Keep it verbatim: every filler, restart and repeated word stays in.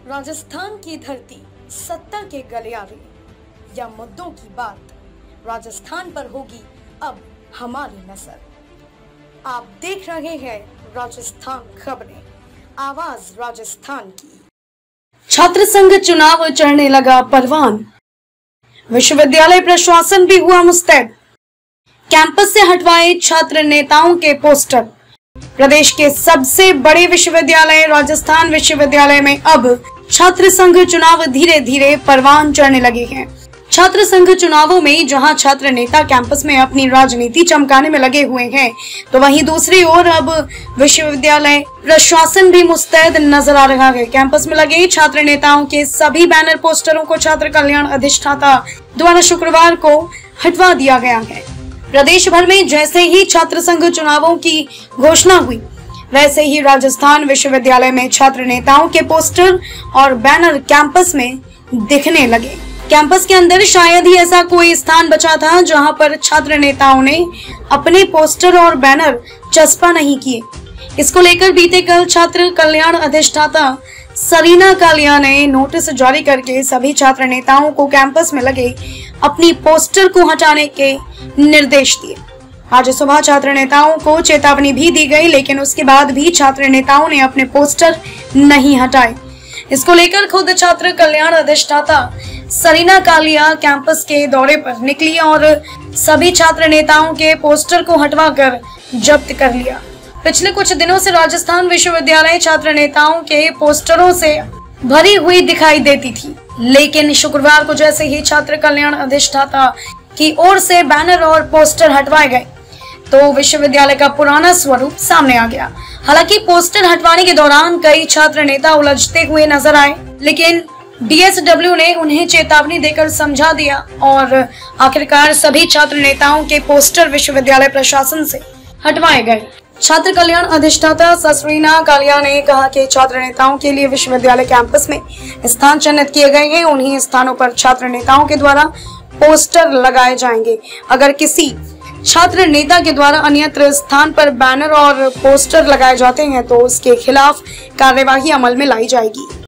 राजस्थान की धरती, सत्ता के गलियारे या मुद्दों की बात, राजस्थान पर होगी अब हमारी नजर। आप देख रहे हैं राजस्थान खबरें, आवाज राजस्थान की। छात्र संघ चुनाव चढ़ने लगा परवान, विश्वविद्यालय प्रशासन भी हुआ मुस्तैद। कैंपस से हटवाए छात्र नेताओं के पोस्टर। प्रदेश के सबसे बड़े विश्वविद्यालय राजस्थान विश्वविद्यालय में अब छात्र संघ चुनाव धीरे धीरे परवान चढ़ने लगे हैं। छात्र संघ चुनावों में जहां छात्र नेता कैंपस में अपनी राजनीति चमकाने में लगे हुए हैं, तो वहीं दूसरी ओर अब विश्वविद्यालय प्रशासन भी मुस्तैद नजर आ रहा है। कैंपस में लगे छात्र नेताओं के सभी बैनर पोस्टरों को छात्र कल्याण अधिष्ठाता द्वारा शुक्रवार को हटवा दिया गया है। प्रदेश भर में जैसे ही छात्र संघ चुनावों की घोषणा हुई, वैसे ही राजस्थान विश्वविद्यालय में छात्र नेताओं के पोस्टर और बैनर कैंपस में दिखने लगे। कैंपस के अंदर शायद ही ऐसा कोई स्थान बचा था जहां पर छात्र नेताओं ने अपने पोस्टर और बैनर चस्पा नहीं किए। इसको लेकर बीते कल छात्र कल्याण अधिष्ठाता सरीना कालिया ने नोटिस जारी करके सभी छात्र नेताओं को कैंपस में लगे अपनी पोस्टर को हटाने के निर्देश दिए। आज सुबह छात्र नेताओं को चेतावनी भी दी गई, लेकिन उसके बाद भी छात्र नेताओं ने अपने पोस्टर नहीं हटाए। इसको लेकर खुद छात्र कल्याण अधिष्ठाता सरीना कालिया कैंपस के दौरे पर निकली और सभी छात्र नेताओं के पोस्टर को हटवाकर जब्त कर लिया। पिछले कुछ दिनों से राजस्थान विश्वविद्यालय छात्र नेताओं के पोस्टरों से भरी हुई दिखाई देती थी, लेकिन शुक्रवार को जैसे ही छात्र कल्याण अधिष्ठाता की ओर से बैनर और पोस्टर हटवाए गए, तो विश्वविद्यालय का पुराना स्वरूप सामने आ गया। हालांकि पोस्टर हटवाने के दौरान कई छात्र नेता उलझते हुए नजर आए, लेकिन डी एस डब्ल्यू ने उन्हें चेतावनी देकर समझा दिया और आखिरकार सभी छात्र नेताओं के पोस्टर विश्वविद्यालय प्रशासन से हटवाए गए। छात्र कल्याण अधिष्ठाता सरीना कालिया ने कहा कि छात्र नेताओं के लिए विश्वविद्यालय कैंपस में स्थान चिन्हित किए गए हैं। उन्हीं स्थानों पर छात्र नेताओं के द्वारा पोस्टर लगाए जाएंगे। अगर किसी छात्र नेता के द्वारा अन्यत्र स्थान पर बैनर और पोस्टर लगाए जाते हैं, तो उसके खिलाफ कार्यवाही अमल में लाई जाएगी।